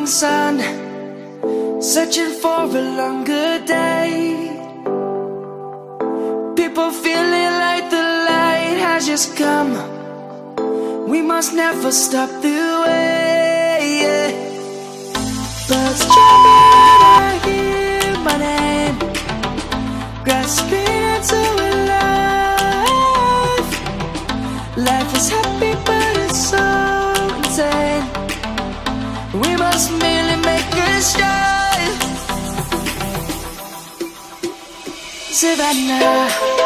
sun, searching for a longer day. People feeling like the light has just come. We must never stop the way, yeah. Birds jumping, I hear my name, grasping into a life. Life is happy but it's so insane. We must merely make a start. Savannah.